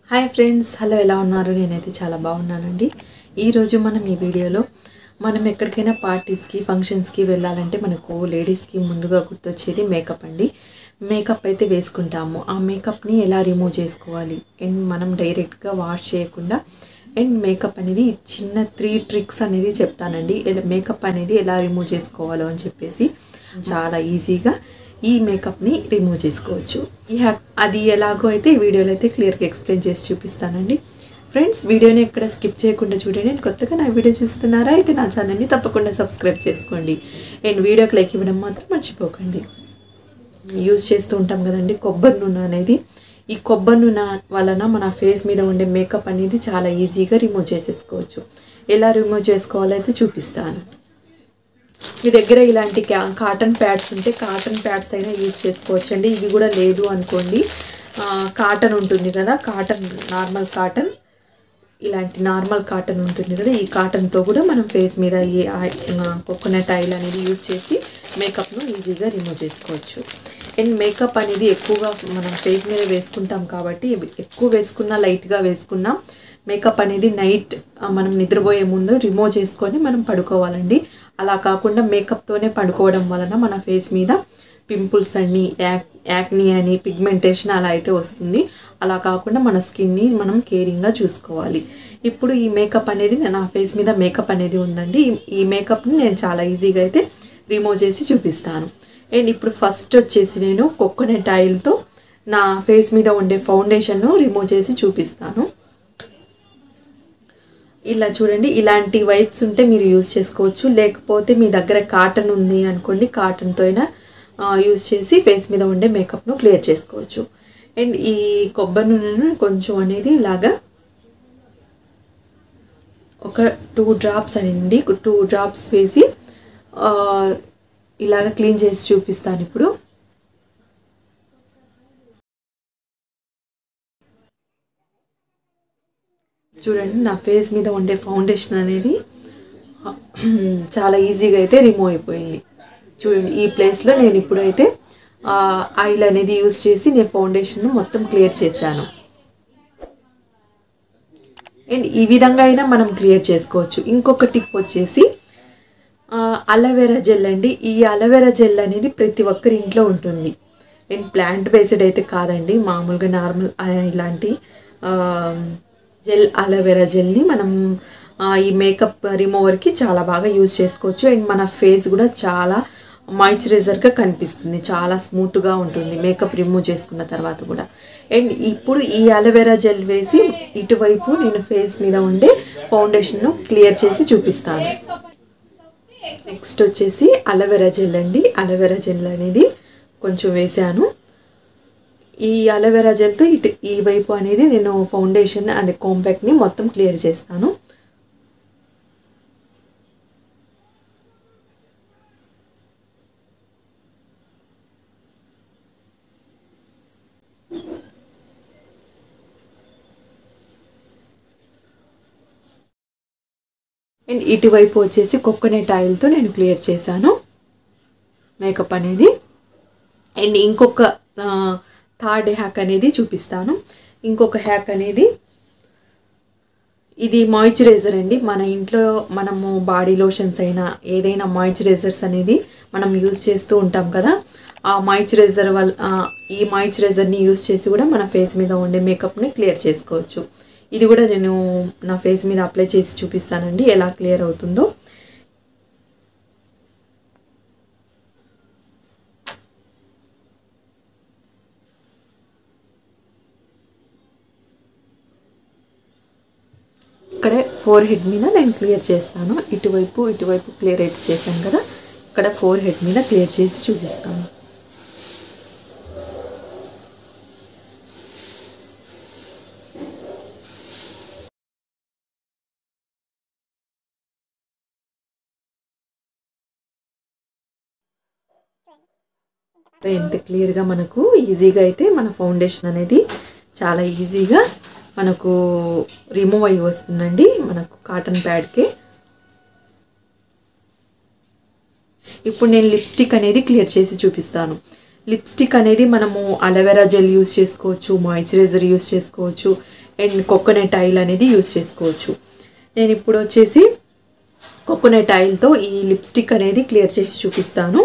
Hi friends, hello, ఎలా ఉన్నారు? నేనైతే చాలా బాగున్నానండి. ఈరోజు మనం ఈ వీడియోలో మనం ఎక్కడికైనా పార్టీస్కి ఫంక్షన్స్కి వెళ్ళాలంటే మనకు లేడీస్కి ముందుగా గుర్తొచ్చేది మేకప్ అండి. మేకప్ అయితే వేసుకుంటాము. ఆ మేకప్ని ఎలా రిమూవ్ చేసుకోవాలి అండ్ మనం డైరెక్ట్గా వాష్ చేయకుండా అండ్ మేకప్ అనేది చిన్న 3 ట్రిక్స్ అనేది చెప్తానండి. మేకప్ అనేది ఎలా రిమూవ్ చేసుకోవాలో అని చెప్పేసి చాలా ఈజీగా ఈ మేకప్ని రిమూవ్ చేసుకోవచ్చు. అది ఎలాగో అయితే ఈ వీడియోలో అయితే క్లియర్గా ఎక్స్ప్లెయిన్ చేసి చూపిస్తానండి. ఫ్రెండ్స్, వీడియోని ఎక్కడ స్కిప్ చేయకుండా చూడండి. నేను కొత్తగా నా వీడియో చూస్తున్నారా అయితే నా ఛానల్ని తప్పకుండా సబ్స్క్రైబ్ చేసుకోండి అండ్ వీడియోకి లైక్ ఇవ్వడం మాత్రం మర్చిపోకండి. యూజ్ చేస్తూ ఉంటాం కదండి కొబ్బరి నూనె అనేది. ఈ కొబ్బరి నూనె వలన మన ఫేస్ మీద ఉండే మేకప్ అనేది చాలా ఈజీగా రిమూవ్ చేసేసుకోవచ్చు. ఎలా రిమూవ్ చేసుకోవాలో అయితే చూపిస్తాను. మీ దగ్గర ఇలాంటి కాటన్ ప్యాడ్స్ ఉంటే కాటన్ ప్యాడ్స్ అయినా యూజ్ చేసుకోవచ్చు అండి. ఇవి కూడా లేదు అనుకోండి, కాటన్ ఉంటుంది కదా, కాటన్, నార్మల్ కాటన్, ఇలాంటి నార్మల్ కాటన్ ఉంటుంది కదా, ఈ కాటన్తో కూడా మనం ఫేస్ మీద ఈ కోకోనట్ ఆయిల్ అనేది యూజ్ చేసి మేకప్ను ఈజీగా రిమూవ్ చేసుకోవచ్చు. అండ్ మేకప్ అనేది ఎక్కువగా మనం ఫేస్ మీద వేసుకుంటాం కాబట్టి ఎక్కువ వేసుకున్నా లైట్గా వేసుకున్నా మేకప్ అనేది నైట్ మనం నిద్రపోయే ముందు రిమూవ్ చేసుకొని మనం పడుకోవాలండి. అలా కాకుండా మేకప్తోనే పడుకోవడం వలన మన ఫేస్ మీద పింపుల్స్ అని, యాక్నీ అని, పిగ్మెంటేషన్ అలా అయితే వస్తుంది. అలా కాకుండా మన స్కిన్ని మనం కేరింగ్గా చూసుకోవాలి. ఇప్పుడు ఈ మేకప్ అనేది నా ఫేస్ మీద మేకప్ అనేది ఉందండి. ఈ మేకప్ని నేను చాలా ఈజీగా అయితే రిమూవ్ చేసి చూపిస్తాను. అండ్ ఇప్పుడు ఫస్ట్ వచ్చేసి నేను కోకోనట్ ఆయిల్తో నా ఫేస్ మీద ఉండే ఫౌండేషన్ను రిమూవ్ చేసి చూపిస్తాను. ఇలా చూడండి, ఇలాంటి వైప్స్ ఉంటే మీరు యూజ్ చేసుకోవచ్చు. లేకపోతే మీ దగ్గర కాటన్ ఉంది అనుకోండి, కాటన్తో అయినా యూజ్ చేసి ఫేస్ మీద ఉండే మేకప్ను క్లియర్ చేసుకోవచ్చు. అండ్ ఈ కొబ్బరి నూనెను కొంచెం అనేది ఇలాగా ఒక 2 డ్రాప్స్ అండి, 2 డ్రాప్స్ వేసి ఇలాగ క్లీన్ చేసి చూపిస్తాను. ఇప్పుడు చూడండి, నా ఫేస్ మీద ఉండే ఫౌండేషన్ అనేది చాలా ఈజీగా అయితే రిమూవ్ అయిపోయింది. చూడండి, ఈ ప్లేస్లో నేను ఇప్పుడైతే ఆయిల్ అనేది యూజ్ చేసి నేను ఫౌండేషన్ మొత్తం క్లియర్ చేశాను. అండ్ ఈ విధంగా అయినా మనం క్లియర్ చేసుకోవచ్చు. ఇంకొక టిప్ వచ్చేసి అలోవెరా జెల్ అండి. ఈ అలోవెరా జెల్ అనేది ప్రతి ఒక్కరి ఇంట్లో ఉంటుంది. అండ్ ప్లాంట్ బేస్డ్ అయితే కాదండి, మామూలుగా నార్మల్ ఇలాంటి అలోవెరా జెల్ని మనం ఈ మేకప్ రిమూవర్కి చాలా బాగా యూజ్ చేసుకోవచ్చు. అండ్ మన ఫేస్ కూడా చాలా మాయిశ్చరైజర్గా కనిపిస్తుంది, చాలా స్మూత్గా ఉంటుంది మేకప్ రిమూవ్ చేసుకున్న తర్వాత కూడా. అండ్ ఇప్పుడు ఈ అలోవెరా జెల్ వేసి ఇటువైపు నేను ఫేస్ మీద ఉండే ఫౌండేషన్ను క్లియర్ చేసి చూపిస్తాను. నెక్స్ట్ వచ్చేసి అలోవెరా జెల్ అండి. అలోవెరా జెల్ అనేది కొంచెం వేసాను. ఈ అలోవెరా జెల్తో ఈ వైపు అనేది నేను ఫౌండేషన్ అదే కాంపాక్ట్ని మొత్తం క్లియర్ చేస్తాను. అండ్ ఇటువైపు వచ్చేసి కోకోనట్ ఆయిల్తో నేను క్లియర్ చేశాను మేకప్ అనేది. అండ్ ఇంకొక థర్డ్ హ్యాక్ అనేది చూపిస్తాను. ఇంకొక హ్యాక్ అనేది ఇది మాయిశ్చరైజర్ అండి. మన ఇంట్లో మనము బాడీ లోషన్స్ అయినా ఏదైనా మాయిశ్చరైజర్స్ అనేది మనం యూజ్ చేస్తూ ఉంటాం కదా, ఆ మాయిశ్చరైజర్ వల్ల ఈ మాయిశ్చరైజర్ని యూజ్ చేసి కూడా మన ఫేస్ మీద ఉండే మేకప్ని క్లియర్ చేసుకోవచ్చు. ఇది కూడా నేను నా ఫేస్ మీద అప్లై చేసి చూపిస్తానండి ఎలా క్లియర్ అవుతుందో. ఇక్కడ ఫోర్ హెడ్ మీద నేను క్లియర్ చేస్తాను. ఇటువైపు క్లియర్ అయితే చేశాను కదా, ఇక్కడ ఫోర్ హెడ్ మీద క్లియర్ చేసి చూపిస్తాను. ఎంత క్లియర్గా మనకు ఈజీగా అయితే మన ఫౌండేషన్ అనేది చాలా ఈజీగా మనకు రిమూవ్ అయ్యి వస్తుందండి మనకు కాటన్ ప్యాడ్కి. ఇప్పుడు నేను లిప్స్టిక్ అనేది క్లియర్ చేసి చూపిస్తాను. లిప్స్టిక్ అనేది మనము అలోవెరా జెల్ యూస్ చేసుకోవచ్చు, మాయిశ్చరైజర్ యూస్ చేసుకోవచ్చు, అండ్ కోకోనట్ ఆయిల్ అనేది యూస్ చేసుకోవచ్చు. నేను ఇప్పుడు వచ్చేసి కోకోనట్ ఆయిల్తో ఈ లిప్స్టిక్ అనేది క్లియర్ చేసి చూపిస్తాను.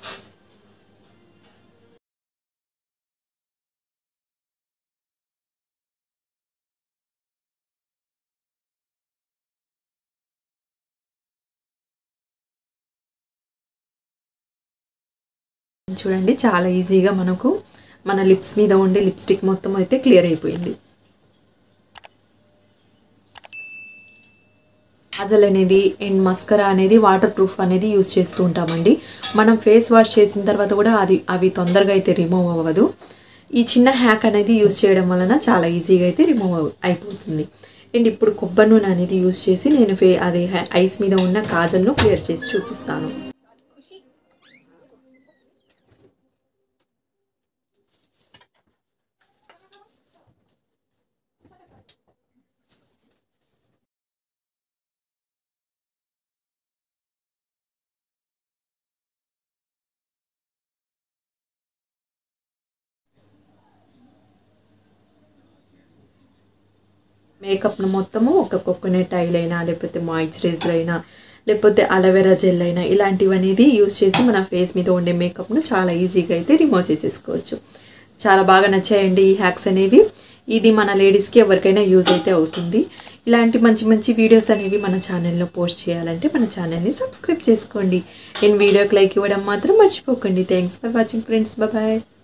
చూడండి చాలా ఈజీగా మనకు మన లిప్స్ మీద ఉండే లిప్స్టిక్ మొత్తం అయితే క్లియర్ అయిపోయింది. కాజల్ అనేది అండ్ మస్కరా అనేది వాటర్ ప్రూఫ్ అనేది యూస్ చేస్తూ ఉంటామండి. మనం ఫేస్ వాష్ చేసిన తర్వాత కూడా అవి తొందరగా అయితే రిమూవ్ అవ్వదు. ఈ చిన్న హ్యాక్ అనేది యూస్ చేయడం వలన చాలా ఈజీగా అయితే రిమూవ్ అయిపోతుంది. అండ్ ఇప్పుడు కొబ్బరి నూనె అనేది యూస్ చేసి నేను అది ఐస్ మీద ఉన్న కాజల్ను క్లియర్ చేసి చూపిస్తాను. మేకప్ను మొత్తము ఒక కోకోనట్ ఆయిల్ అయినా లేకపోతే మాయిశ్చరైజర్ అయినా లేకపోతే అలోవెరా జెల్ అయినా ఇలాంటివి అనేది యూస్ చేసి మన ఫేస్ మీద ఉండే మేకప్ను చాలా ఈజీగా అయితే రిమూవ్ చేసేసుకోవచ్చు. చాలా బాగా నచ్చాయండి ఈ హ్యాక్స్ అనేవి. ఇది మన లేడీస్కి ఎవరికైనా యూజ్ అయితే అవుతుంది. ఇలాంటి మంచి మంచి వీడియోస్ అనేవి మన ఛానల్లో పోస్ట్ చేయాలంటే మన ఛానల్ని సబ్స్క్రైబ్ చేసుకోండి. నేను వీడియోకి లైక్ ఇవ్వడం మాత్రం మర్చిపోకండి. Thanks for watching friends. Bye.